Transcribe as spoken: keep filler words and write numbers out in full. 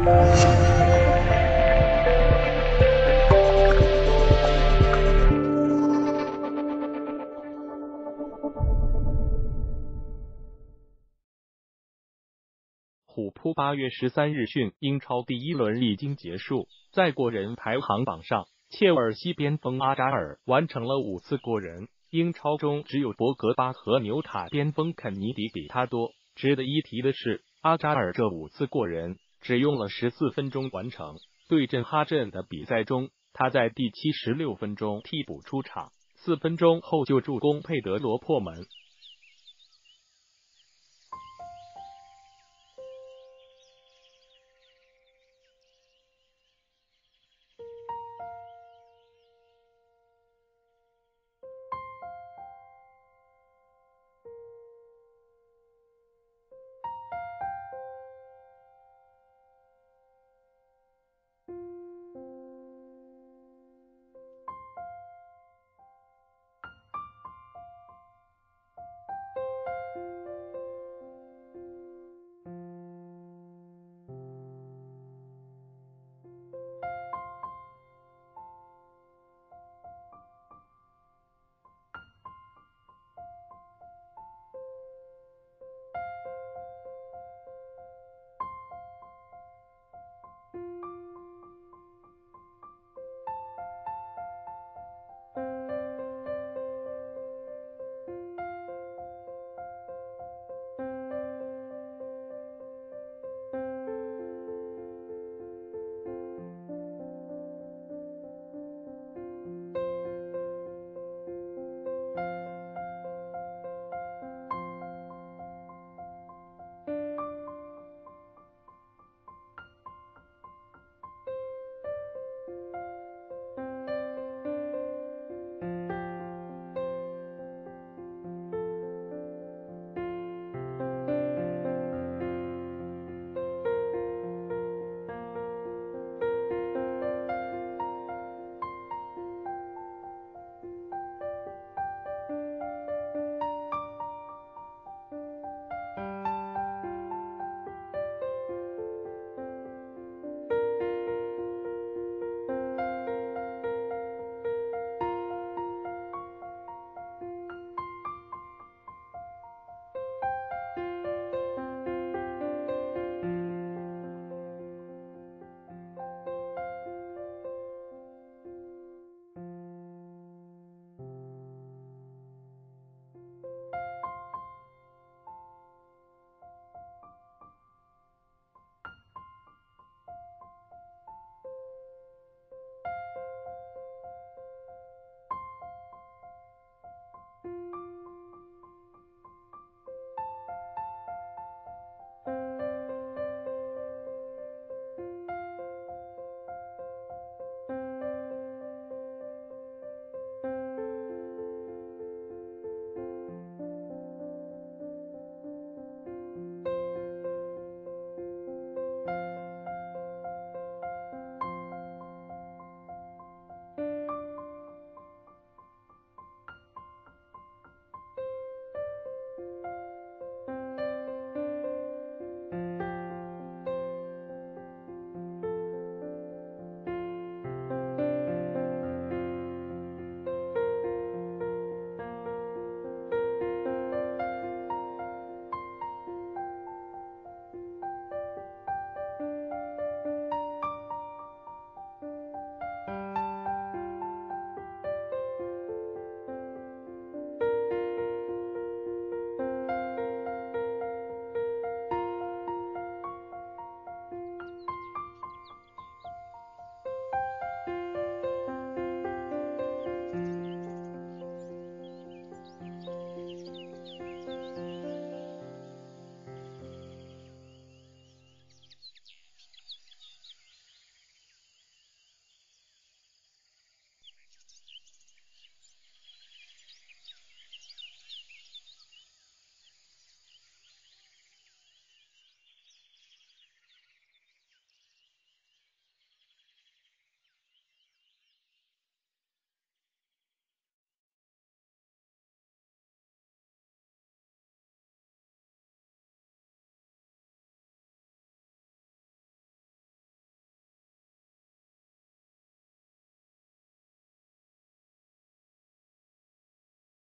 虎扑八月十三日讯，英超第一轮已经结束，在过人排行榜上，切尔西边锋阿扎尔完成了五次过人，英超中只有博格巴和纽卡边锋肯尼迪比他多。值得一提的是，阿扎尔这五次过人只用了十四分钟完成。对阵哈镇的比赛中，他在第七十六分钟替补出场，四分钟后就助攻佩德罗破门。